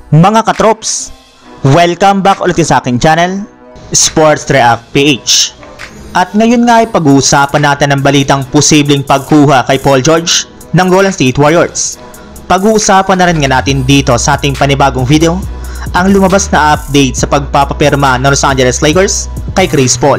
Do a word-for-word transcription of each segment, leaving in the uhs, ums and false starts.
Mga katrops, welcome back ulit sa aking channel, Sports React P H. At ngayon nga ay pag-uusapan natin ang balitang posibleng pagkuha kay Paul George ng Golden State Warriors. Pag-uusapan na rin nga natin dito sa ating panibagong video ang lumabas na update sa pagpapapirma ng Los Angeles Lakers kay Chris Paul.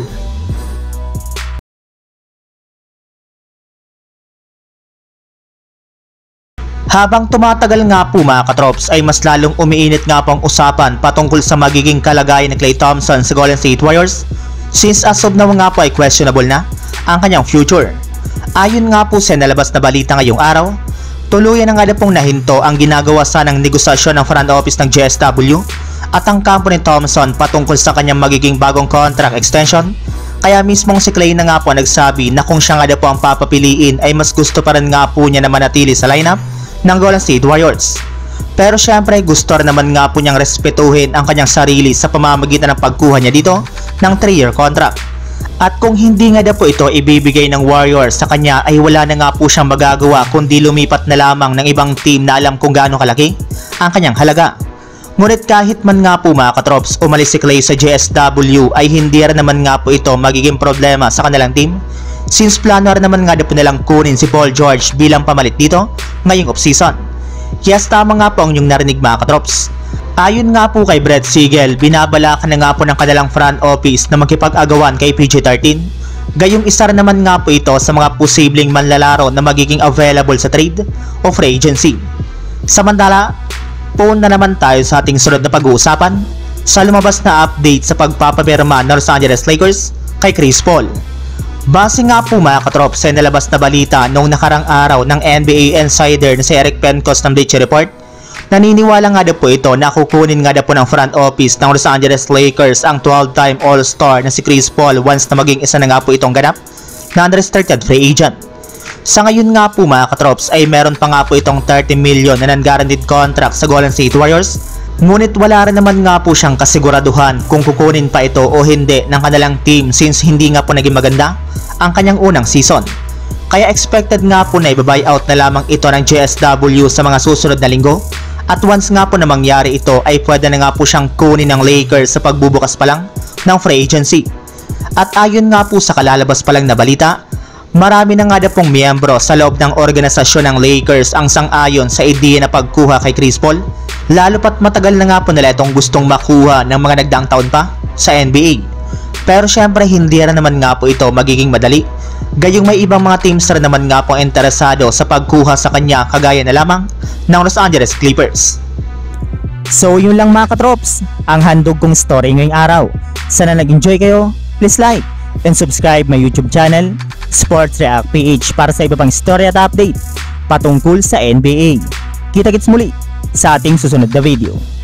Habang tumatagal nga po mga katrops ay mas lalong umiinit nga po ang usapan patungkol sa magiging kalagayan ni Klay Thompson sa Golden State Warriors, since as of now nga po ay questionable na ang kanyang future. Ayon nga po sa nalabas na balita ngayong araw, tuluyan na nga na pong nahinto ang ginagawa sanang negosasyon ng front office ng G S W at ang kampo ni Thompson patungkol sa kanyang magiging bagong contract extension. Kaya mismong si Klay na nga po nagsabi na kung siya nga na po ang papapiliin ay mas gusto pa rin nga po niya na manatili sa lineup ng Golden State Warriors. Pero syempre gusto rin naman nga po niyang respetuhin ang kanyang sarili sa pamamagitan ng pagkuha niya dito ng three year contract. At kung hindi nga na po ito ibibigay ng Warriors sa kanya ay wala na nga po siyang magagawa kundi lumipat na lamang ng ibang team na alam kung gaano kalaki ang kanyang halaga. Ngunit kahit man nga po mga katrops umalis si Klay sa G S W ay hindi rin naman nga po ito magiging problema sa kanilang team, since plano rin naman nga po nilang kunin si Paul George bilang pamalit dito ngayong offseason. Yes, tama nga po ang inyong narinig mga katrops. Ayon nga po kay Brett Siegel, binabalakan na nga po ng kanilang front office na magkipag-agawan kay P G thirteen. Gayong isa rin naman nga po ito sa mga posibleng manlalaro na magiging available sa trade o free agency. Samantala, phone na naman tayo sa ating sunod na pag-uusapan sa lumabas na update sa pagpapapirma ng Los Angeles Lakers kay Chris Paul. Base nga po mga katrops sa nalabas na balita noong nakarang araw ng N B A insider na si Eric Pencos ng Bleacher Report, naniniwala nga na po ito na kukunin nga na po ng front office ng Los Angeles Lakers ang twelve time All-Star na si Chris Paul once na maging isa na nga po itong ganap na unrestricted free agent. Sa ngayon nga po mga katrops ay meron pa nga po itong thirty million na non-guaranteed contract sa Golden State Warriors, ngunit wala rin naman nga po siyang kasiguraduhan kung kukunin pa ito o hindi ng kanilang team since hindi nga po naging maganda ang kanyang unang season. Kaya expected nga po na i-buyout na lamang ito ng G S W sa mga susunod na linggo, at once nga po na mangyari ito ay pwede na nga po siyang kunin ng Lakers sa pagbubukas pa lang ng free agency. At ayon nga po sa kalalabas pa lang na balita, marami na nga na pong miyembro sa loob ng organisasyon ng Lakers ang sang-ayon sa ideya na pagkuha kay Chris Paul, lalo pat matagal na nga po nila itong gustong makuha ng mga nagdaang taon pa sa N B A. Pero syempre hindi rin naman nga po ito magiging madali, gayong may ibang mga teams rin naman nga po interesado sa pagkuha sa kanya kagaya na lamang ng Los Angeles Clippers. So yun lang mga katrops, ang handog kong story ngayong araw. Sana nag-enjoy kayo, please like and subscribe my YouTube channel, Sports React P H, para sa iba pang story at update patungkol sa N B A. Kita-kits muli sa ating susunod na video.